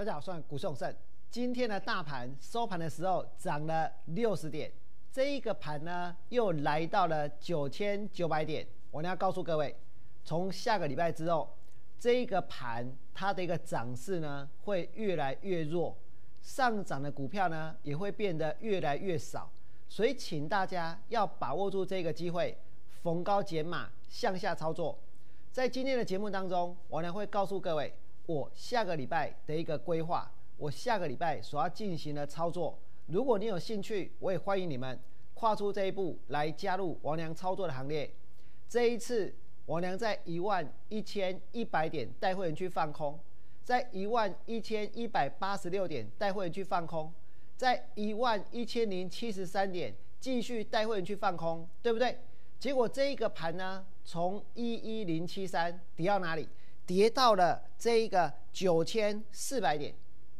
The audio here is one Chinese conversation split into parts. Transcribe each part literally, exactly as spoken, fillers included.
家好，我是股市永胜。今天的大盘收盘的时候涨了六十点，这一个盘呢又来到了九千九百点。我要告诉各位，从下个礼拜之后，这一个盘它的一个涨势呢会越来越弱，上涨的股票呢也会变得越来越少。所以请大家要把握住这个机会，逢高减码向下操作。在今天的节目当中，我呢会告诉各位我下个礼拜的一个规划，我下个礼拜所要进行的操作。如果你有兴趣，我也欢迎你们跨出这一步来加入王良操作的行列。这一次王良在一万一千一百点带会员去放空，在一万一千一百八十六点带会员去放空，在一万一千零七十三点继续带会员去放空，对不对？结果这一个盘呢，从一一零七三跌到哪里？跌到了这一个九千四百点。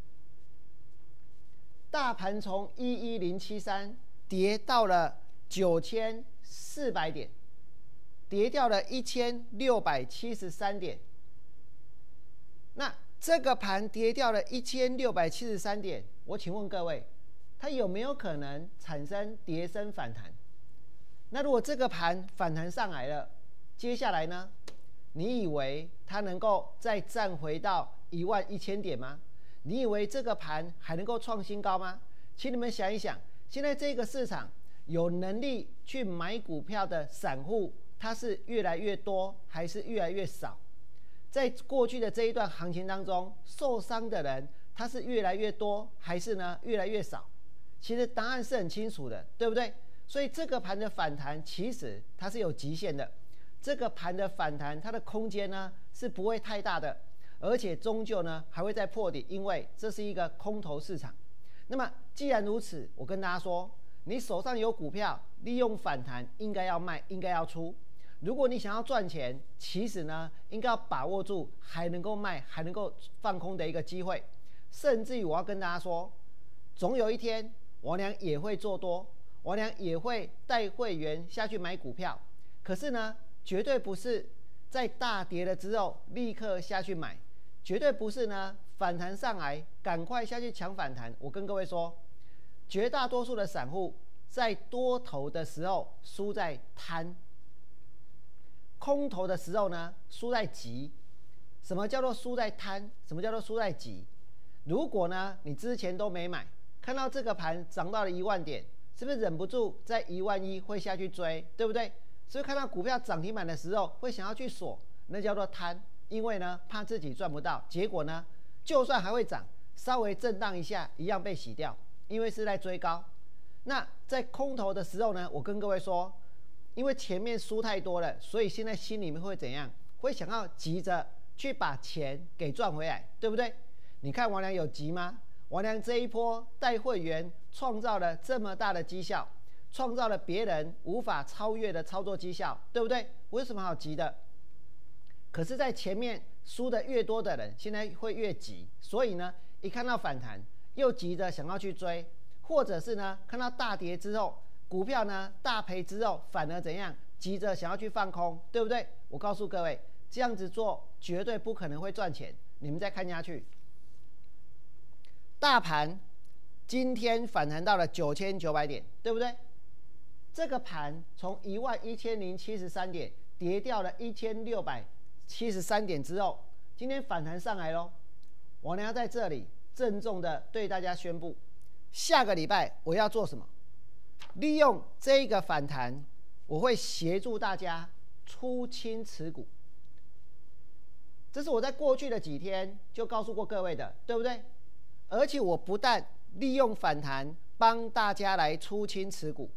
大盘从一一零七三跌到了九千四百点，跌掉了一千六百七十三点。那这个盘跌掉了一千六百七十三点，我请问各位，它有没有可能产生跌升反弹？那如果这个盘反弹上来了，接下来呢？你以为它能够再站回到一万一千点吗？你以为这个盘还能够创新高吗？请你们想一想，现在这个市场有能力去买股票的散户，它是越来越多还是越来越少？在过去的这一段行情当中，受伤的人他是越来越多还是呢越来越少？其实答案是很清楚的，对不对？所以这个盘的反弹其实它是有极限的，这个盘的反弹它的空间呢是不会太大的，而且终究呢还会再破底，因为这是一个空头市场。那么既然如此，我跟大家说，你手上有股票，利用反弹应该要卖，应该要出。如果你想要赚钱，其实呢应该要把握住还能够卖还能够放空的一个机会。甚至于我要跟大家说，总有一天王良也会做多，王良也会带会员下去买股票，可是呢绝对不是在大跌了之后立刻下去买，绝对不是呢反弹上来赶快下去抢反弹。我跟各位说，绝大多数的散户在多头的时候输在贪，空头的时候呢输在急。什么叫做输在贪？什么叫做输在急？如果呢你之前都没买，看到这个盘涨到了一万点，是不是忍不住在一万一会下去追，对不对？是不是看到股票涨停板的时候会想要去锁？那叫做贪，因为呢怕自己赚不到，结果呢就算还会涨，稍微震荡一下一样被洗掉，因为是在追高。那在空头的时候呢，我跟各位说，因为前面输太多了，所以现在心里面会怎样？会想要急着去把钱给赚回来，对不对？你看王良有急吗？王良这一波带会员创造了这么大的绩效，创造了别人无法超越的操作绩效，对不对？我有什么好急的？可是，在前面输的越多的人，现在会越急，所以呢，一看到反弹，又急着想要去追，或者是呢，看到大跌之后，股票呢大赔之后，反而怎样，急着想要去放空，对不对？我告诉各位，这样子做绝对不可能会赚钱。你们再看下去。大盘今天反弹到了九千九百点，对不对？这个盘从一万一千零七十三点跌掉了一千六百七十三点之后，今天反弹上来咯。王良在这里郑重的对大家宣布，下个礼拜我要做什么？利用这个反弹，我会协助大家出清持股。这是我在过去的几天就告诉过各位的，对不对？而且我不但利用反弹帮大家来出清持股，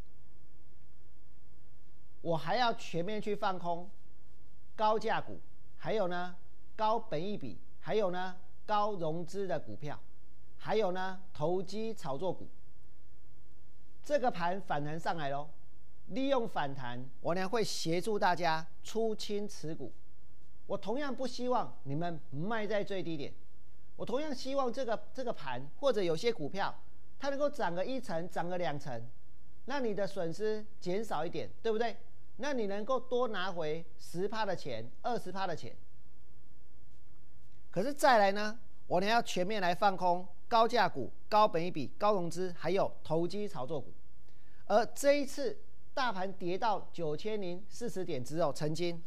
我还要全面去放空高价股，还有呢高本益比，还有呢高融资的股票，还有呢投机炒作股。这个盘反弹上来咯，利用反弹，我呢会协助大家出清持股。我同样不希望你们卖在最低点，我同样希望这个这个盘或者有些股票，它能够涨个一成，涨个两成，那你的损失减少一点，对不对？那你能够多拿回十趴的钱，二十趴的钱。可是再来呢， 我们要全面来放空高价股、高本益比、高融资，还有投机炒作股。而这一次大盘跌到九千零四十点之后，曾经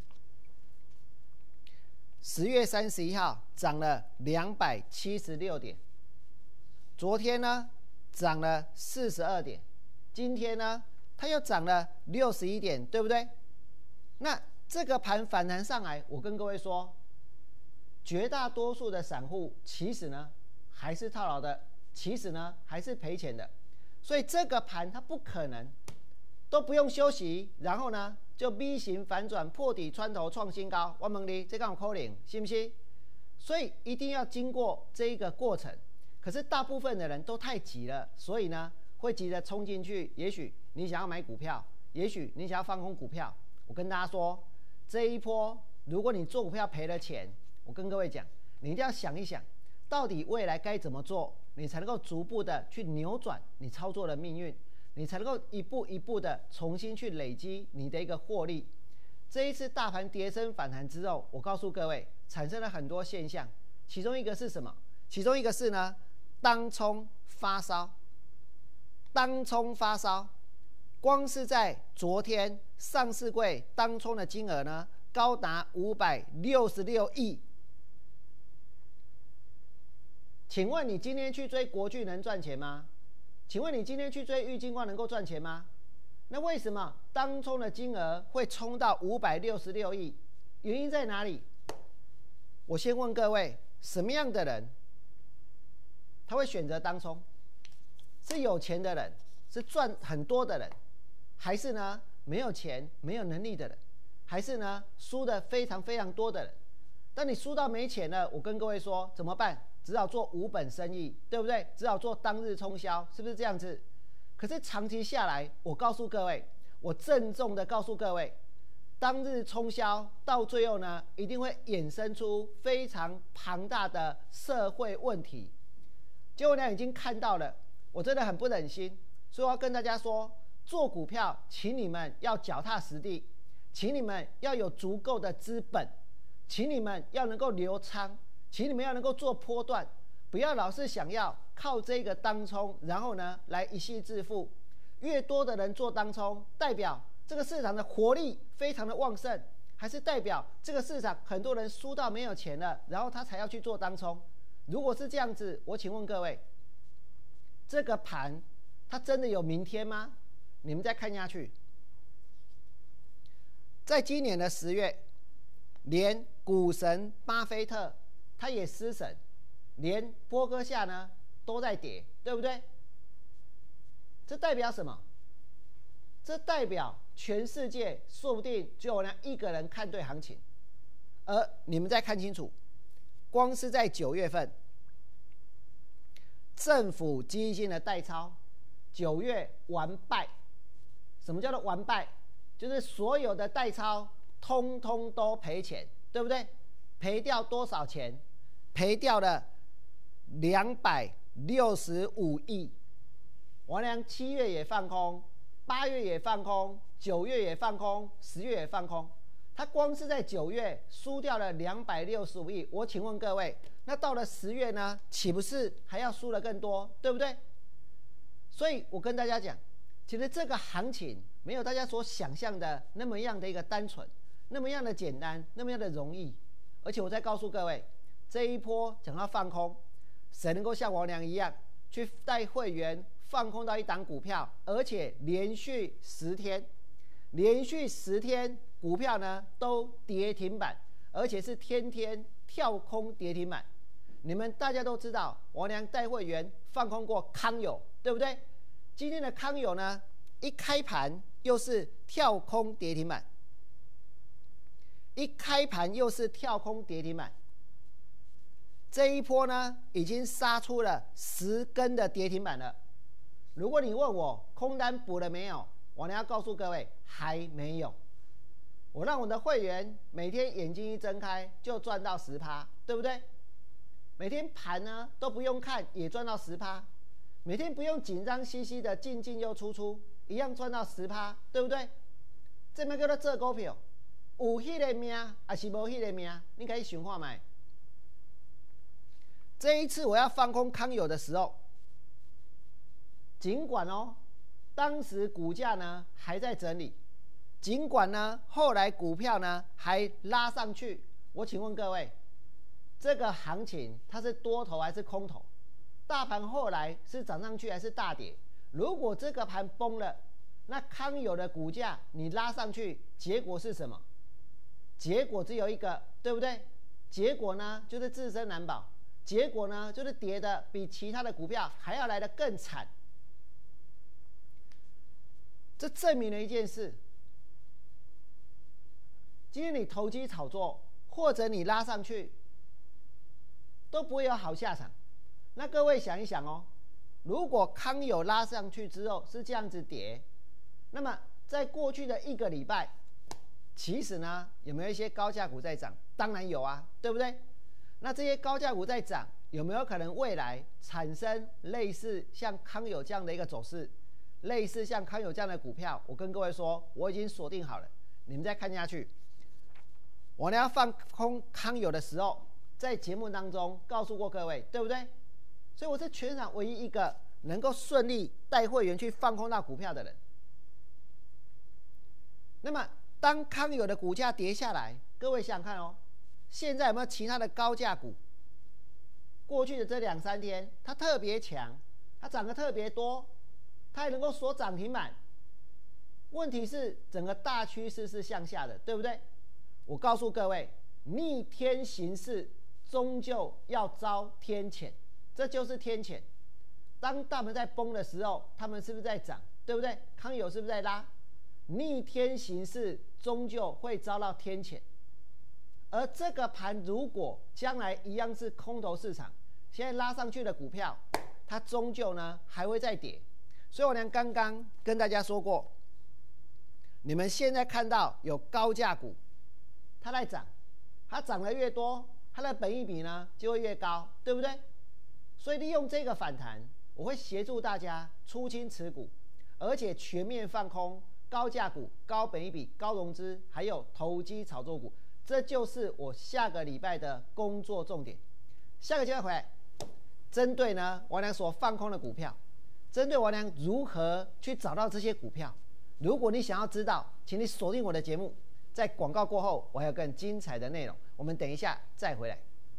十月三十一号涨了两百七十六点，昨天呢涨了四十二点，今天呢它又涨了六十一点，对不对？那这个盘反弹上来，我跟各位说，绝大多数的散户其实呢还是套牢的，其实呢还是赔钱的，所以这个盘它不可能都不用休息，然后呢就 V 型反转破底穿头创新高。我问你，这个有可能信不信？所以一定要经过这一个过程。可是大部分的人都太急了，所以呢会急着冲进去。也许你想要买股票，也许你想要放空股票。我跟大家说，这一波如果你做股票赔了钱，我跟各位讲，你一定要想一想，到底未来该怎么做，你才能够逐步的去扭转你操作的命运，你才能够一步一步的重新去累积你的一个获利。这一次大盘跌升反弹之后，我告诉各位，产生了很多现象，其中一个是什么？其中一个是呢，当冲发烧，当冲发烧，光是在昨天上市柜当冲的金额呢，高达五百六十六亿。请问你今天去追国巨能赚钱吗？请问你今天去追玉晶光能够赚钱吗？那为什么当冲的金额会冲到五百六十六亿？原因在哪里？我先问各位，什么样的人他会选择当冲？是有钱的人，是赚很多的人，还是呢没有钱、没有能力的人，还是呢输的非常非常多的人？当你输到没钱了，我跟各位说怎么办？只好做无本生意，对不对？只好做当日冲销，是不是这样子？可是长期下来，我告诉各位，我郑重的告诉各位，当日冲销到最后呢，一定会衍生出非常庞大的社会问题。结果呢，已经看到了，我真的很不忍心，所以我要跟大家说，做股票，请你们要脚踏实地，请你们要有足够的资本，请你们要能够留仓。请你们要能够做波段，不要老是想要靠这个当冲，然后呢来一夕致富。越多的人做当冲，代表这个市场的活力非常的旺盛，还是代表这个市场很多人输到没有钱了，然后他才要去做当冲？如果是这样子，我请问各位，这个盘它真的有明天吗？你们再看下去，在今年的十月，连股神巴菲特他也失神，连波哥夏呢都在跌，对不对？这代表什么？这代表全世界说不定只有那一个人看对行情。而你们再看清楚，光是在九月份，政府基金的代操，九月完败。什么叫做完败？就是所有的代操通通都赔钱，对不对？赔掉多少钱？赔掉了两百六十五亿。王良七月也放空，八月也放空，九月也放空，十月也放空。他光是在九月输掉了两百六十五亿。我请问各位，那到了十月呢？岂不是还要输得更多？对不对？所以我跟大家讲，其实这个行情没有大家所想象的那么样的一个单纯，那么样的简单，那么样的容易。而且我再告诉各位，这一波讲到放空，谁能够像王良一样去带会员放空到一档股票，而且连续十天，连续十天股票呢都跌停板，而且是天天跳空跌停板。你们大家都知道，王良带会员放空过康友，对不对？今天的康友呢，一开盘又是跳空跌停板。一开盘又是跳空跌停板，这一波呢已经杀出了十根的跌停板了。如果你问我空单补了没有，我呢要告诉各位还没有。我让我的会员每天眼睛一睁开就赚到 百分之十， 对不对？每天盘呢都不用看也赚到 百分之十， 每天不用紧张兮兮的进进又出出，一样赚到 百分之十， 对不对？这边叫做做股票。有迄个命，还是无迄个命？你可以想看卖。 这一次我要放空康友的时候，尽管哦，当时股价呢还在整理，尽管呢后来股票呢还拉上去，我请问各位，这个行情它是多头还是空头？大盘后来是涨上去还是大跌？如果这个盘崩了，那康友的股价你拉上去，结果是什么？结果只有一个，对不对？结果呢就是自身难保，结果呢就是跌的比其他的股票还要来得更惨。这证明了一件事：今天你投机炒作，或者你拉上去，都不会有好下场。那各位想一想哦，如果康友拉上去之后是这样子跌，那么在过去的一个礼拜，其实呢有没有一些高价股在涨？当然有啊，对不对？那这些高价股在涨，有没有可能未来产生类似像康友这样的一个走势？类似像康友这样的股票，我跟各位说，我已经锁定好了，你们再看下去。我呢要放空康友的时候，在节目当中告诉过各位，对不对？所以我是全场唯一一个能够顺利带会员去放空到股票的人。那么当康友的股价跌下来，各位想想看哦，现在有没有其他的高价股？过去的这两三天，它特别强，它涨得特别多，它还能够锁涨停板。问题是整个大趋势是向下的，对不对？我告诉各位，逆天行事终究要遭天谴，这就是天谴。当大盘在崩的时候，他们是不是在涨？对不对？康友是不是在拉？逆天行事终究会遭到天谴。而这个盘如果将来一样是空头市场，现在拉上去的股票，它终究呢还会再跌。所以我娘刚刚跟大家说过，你们现在看到有高价股，它在涨，它涨得越多，它的本益比呢就会越高，对不对？所以利用这个反弹，我会协助大家出清持股，而且全面放空高价股、高本益比、高融资，还有投机炒作股。这就是我下个礼拜的工作重点。下个阶段回来，针对呢王良所放空的股票，针对王良如何去找到这些股票，如果你想要知道，请你锁定我的节目。在广告过后，我还有更精彩的内容，我们等一下再回来。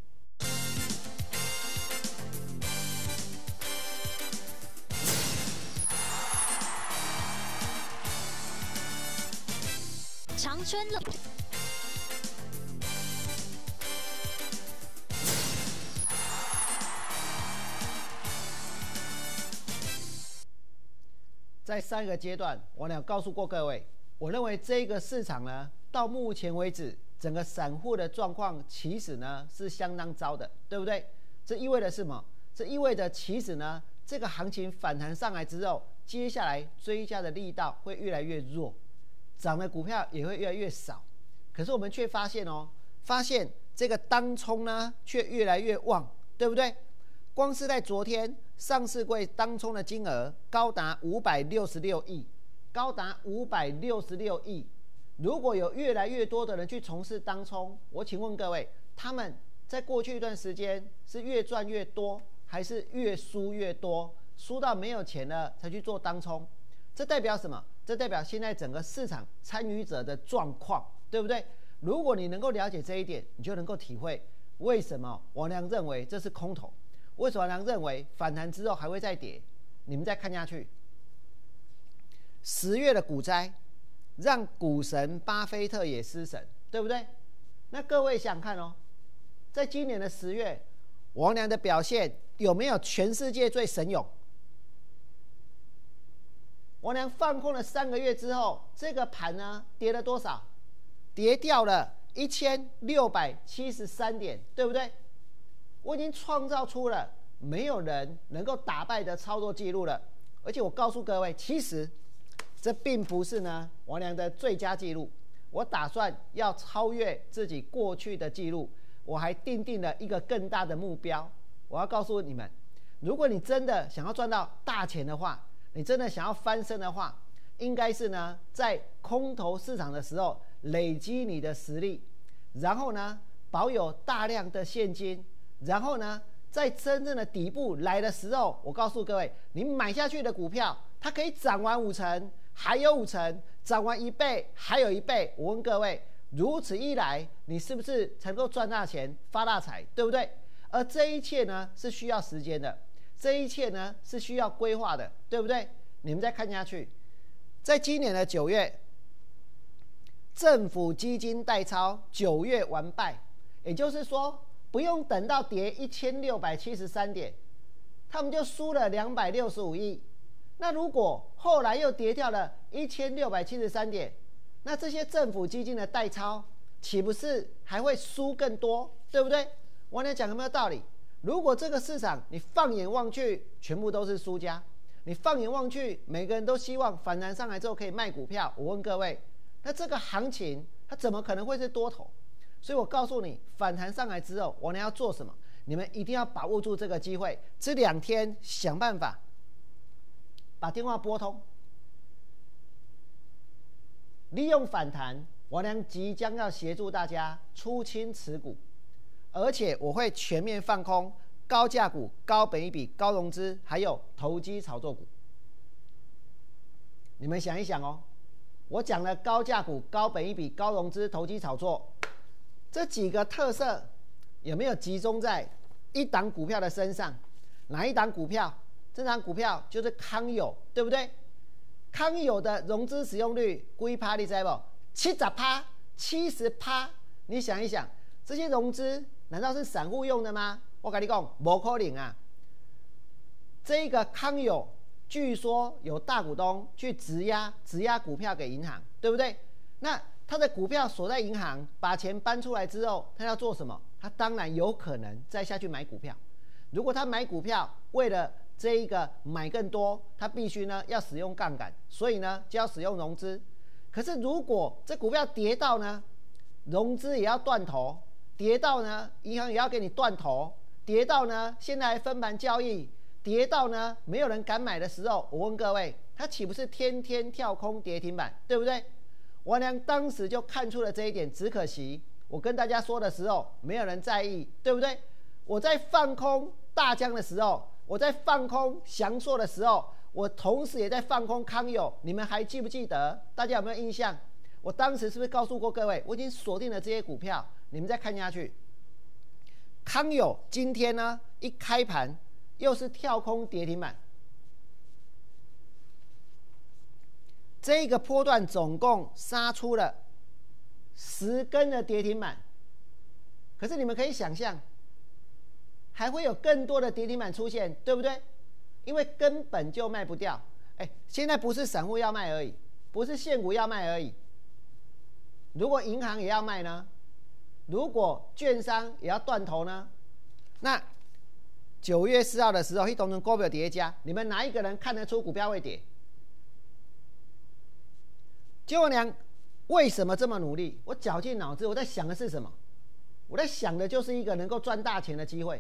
长春乐。 在上一个阶段，我俩告诉过各位，我认为这个市场呢，到目前为止，整个散户的状况其实呢是相当糟的，对不对？这意味着什么？这意味着其实呢，这个行情反弹上来之后，接下来追加的力道会越来越弱，涨的股票也会越来越少。可是我们却发现哦，发现这个当冲呢却越来越旺，对不对？光是在昨天，上市柜当冲的金额高达五百六十六亿，高达五百六十六亿。如果有越来越多的人去从事当冲，我请问各位，他们在过去一段时间是越赚越多，还是越输越多？输到没有钱了才去做当冲？这代表什么？这代表现在整个市场参与者的状况，对不对？如果你能够了解这一点，你就能够体会为什么王良认为这是空头。为什么王良认为反弹之后还会再跌？你们再看下去，十月的股灾让股神巴菲特也失神，对不对？那各位想看哦，在今年的十月，王良的表现有没有全世界最神勇？王良放空了三个月之后，这个盘呢跌了多少？跌掉了一千六百七十三点，对不对？我已经创造出了没有人能够打败的操作记录了，而且我告诉各位，其实这并不是呢王良的最佳记录，我打算要超越自己过去的记录，我还定定了一个更大的目标。我要告诉你们，如果你真的想要赚到大钱的话，你真的想要翻身的话，应该是呢在空头市场的时候累积你的实力，然后呢保有大量的现金。然后呢， 在真正的底部来的时候，我告诉各位，你买下去的股票，它可以涨完五成，还有五成，涨完一倍，还有一倍。我问各位，如此一来，你是不是才能够赚大钱、发大财，对不对？而这一切呢，是需要时间的，这一切呢是需要规划的，对不对？你们再看下去，在今年的九月，政府基金代操九月完败，也就是说，不用等到跌一千六百七十三点，他们就输了两百六十五亿。那如果后来又跌掉了一千六百七十三点，那这些政府基金的代操岂不是还会输更多，对不对？我跟你讲有没有道理？如果这个市场你放眼望去，全部都是输家，你放眼望去，每个人都希望反弹上来之后可以卖股票。我问各位，那这个行情它怎么可能会是多头？所以我告诉你，反弹上来之后，我们要做什么？你们一定要把握住这个机会，这两天想办法把电话拨通，利用反弹，王良即将要协助大家出清持股，而且我会全面放空高价股、高本益比、高融资，还有投机炒作股。你们想一想哦，我讲了高价股、高本益比、高融资、投机炒作这几个特色，有没有集中在一档股票的身上？哪一档股票？这档股票就是康友，对不对？康友的融资使用率几趴？你知不？七十趴、七十趴。你想一想，这些融资难道是散户用的吗？我跟你讲，不可能啊！这个康友据说有大股东去质押质押股票给银行，对不对？那他的股票锁在银行，把钱搬出来之后，他要做什么？他当然有可能再下去买股票。如果他买股票，为了这一个买更多，他必须呢要使用杠杆，所以呢就要使用融资。可是如果这股票跌到呢，融资也要断头，跌到呢银行也要给你断头，跌到呢现在还分盘交易，跌到呢没有人敢买的时候，我问各位，他岂不是天天跳空跌停板，对不对？王良当时就看出了这一点，只可惜我跟大家说的时候，没有人在意，对不对？我在放空大江的时候，我在放空翔硕的时候，我同时也在放空康友，你们还记不记得？大家有没有印象？我当时是不是告诉过各位，我已经锁定了这些股票？你们再看下去，康友今天呢一开盘又是跳空跌停板。这个波段总共杀出了十根的跌停板，可是你们可以想象，还会有更多的跌停板出现，对不对？因为根本就卖不掉。哎，现在不是散户要卖而已，不是现股要卖而已。如果银行也要卖呢？如果券商也要断头呢？那九月四号的时候，一同成股票跌加，你们哪一个人看得出股票会跌？结果呢？为什么这么努力？我绞尽脑汁，我在想的是什么？我在想的就是一个能够赚大钱的机会，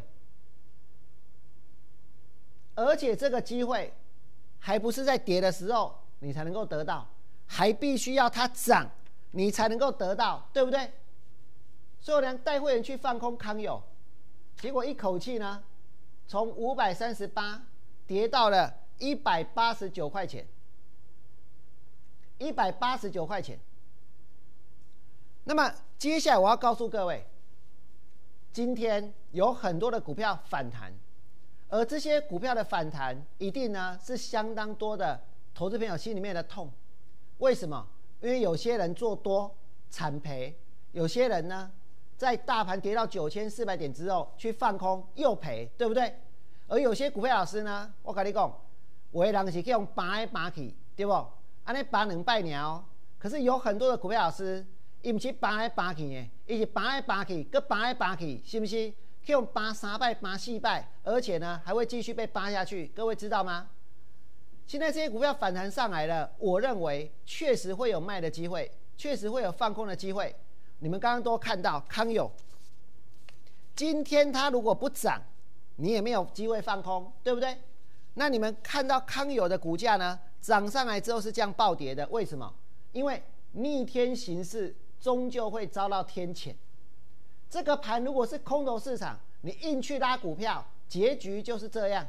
而且这个机会还不是在跌的时候你才能够得到，还必须要它涨你才能够得到，对不对？所以我呢带会员去放空康友，结果一口气呢，从五百三十八跌到了一百八十九块钱。一百八十九块钱。那么接下来我要告诉各位，今天有很多的股票反弹，而这些股票的反弹一定呢是相当多的投资朋友心里面的痛。为什么？因为有些人做多惨赔，有些人呢在大盘跌到九千四百点之后去放空又赔，对不对？而有些股票老师呢，我跟你讲，有的人是去用拔来拔去，对不？安尼拔两百年哦，可是有很多的股票老师，伊不是拔来拔去的，伊是拔来拔去，搁拔来拔去，是不是？可以用拔三拜、拔四拜，而且呢还会继续被拔下去。各位知道吗？现在这些股票反弹上来了，我认为确实会有卖的机会，确实会有放空的机会。你们刚刚都看到康友，今天它如果不涨，你也没有机会放空，对不对？那你们看到康友的股价呢？涨上来之后是这样暴跌的，为什么？因为逆天行事终究会遭到天谴。这个盘如果是空头市场，你硬去拉股票， 结局就是这样，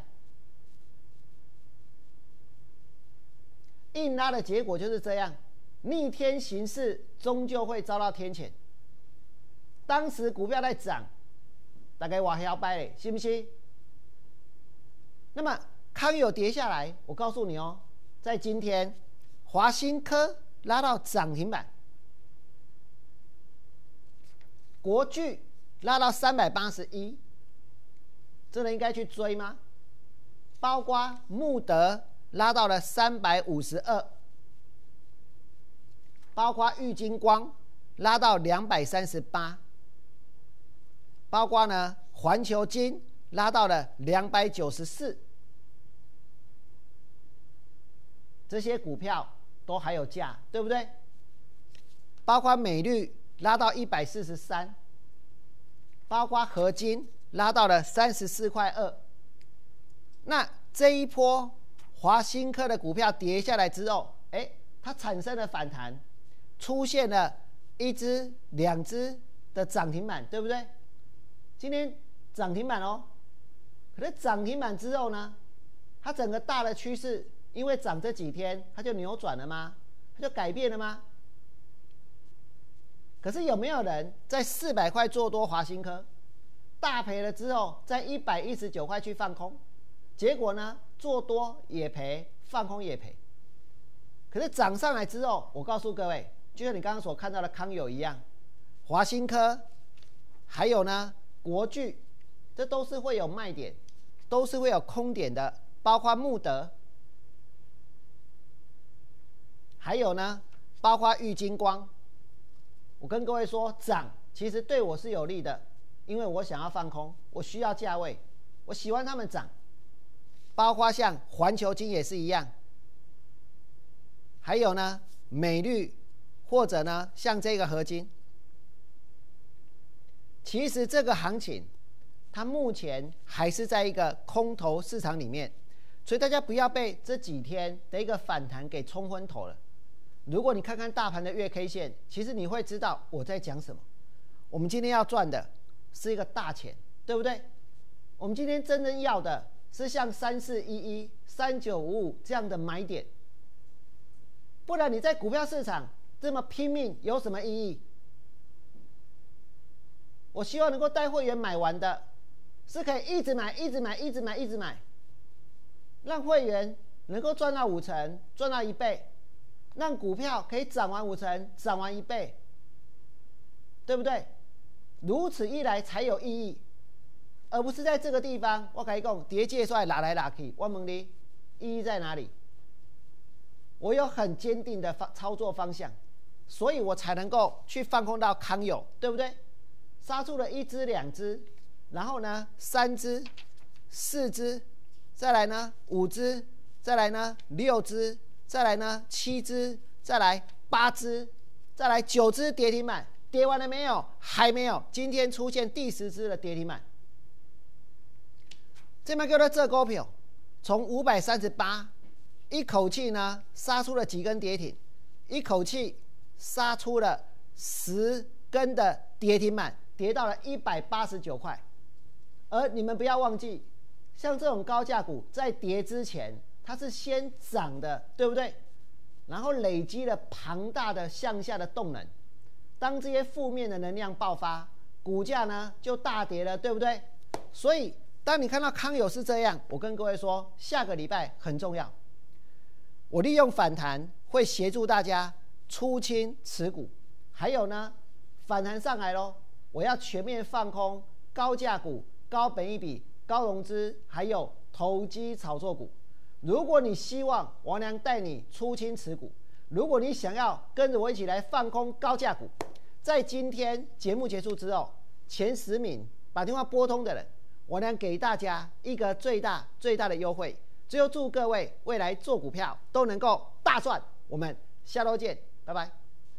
硬拉的结果就是这样，逆天行事终究会遭到天谴。当时股票在涨，大概我摇摆嘞，信不信？那么康友跌下来，我告诉你哦，在今天，华新科拉到涨停板，国巨拉到三百八十一，真的应该去追吗？包括穆德拉到了三百五十二，包括玉晶光拉到两百三十八，包括呢环球金拉到了两百九十四，这些股票都还有价，对不对？包括美绿拉到一百四十三，包括合金拉到了三十四块二。那这一波华新科的股票跌下来之后，哎，它产生了反弹，出现了一只、两只的涨停板，对不对？今天涨停板哦，可是涨停板之后呢，它整个大的趋势，因为涨这几天，它就扭转了吗？它就改变了吗？可是有没有人在四百块做多华新科，大赔了之后，在一百一十九块去放空，结果呢，做多也赔，放空也赔。可是涨上来之后，我告诉各位，就像你刚刚所看到的康友一样，华新科，还有呢国巨，这都是会有卖点，都是会有空点的，包括穆德，还有呢，包括玉晶光。我跟各位说，涨其实对我是有利的，因为我想要放空，我需要价位，我喜欢他们涨。包括像环球金也是一样，还有呢美绿，或者呢像这个合金。其实这个行情，它目前还是在一个空头市场里面，所以大家不要被这几天的一个反弹给冲昏头了。如果你看看大盘的月 K 线，其实你会知道我在讲什么。我们今天要赚的是一个大钱，对不对？我们今天真正要的是像三四一一、三九五五这样的买点，不然你在股票市场这么拼命有什么意义？我希望能够带会员买完的，是可以一直买、一直买、一直买、一直买，让会员能够赚到五成、赚到一倍。让股票可以涨完五成，涨完一倍，对不对？如此一来才有意义，而不是在这个地方我跟你讲跌介出来拉来拉去，我问你意义在哪里？我有很坚定的操作方向，所以我才能够去放空到康友，对不对？杀出了一只、两只，然后呢三只、四只，再来呢五只，再来呢六只。再来呢，七只，再来八只，再来九只跌停板，跌完了没有？还没有。今天出现第十只的跌停板。这边叫做这股票，从五百三十八，一口气呢杀出了几根跌停，一口气杀出了十根的跌停板，跌到了一百八十九块。而你们不要忘记，像这种高价股在跌之前，它是先涨的，对不对？然后累积了庞大的向下的动能，当这些负面的能量爆发，股价呢就大跌了，对不对？所以当你看到康友是这样，我跟各位说，下个礼拜很重要，我利用反弹会协助大家出清持股，还有呢，反弹上来咯，我要全面放空高价股、高本益比、高融资，还有投机炒作股。如果你希望王良带你出清持股，如果你想要跟着我一起来放空高价股，在今天节目结束之后，前十名把电话拨通的人，王良给大家一个最大最大的优惠。最后祝各位未来做股票都能够大赚，我们下周见，拜拜。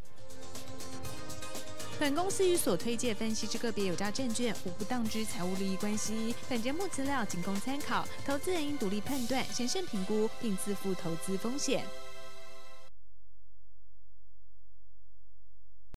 本公司与所推介分析之个别有价证券无不当之财务利益关系。本节目资料仅供参考，投资人应独立判断、审慎评估，并自负投资风险。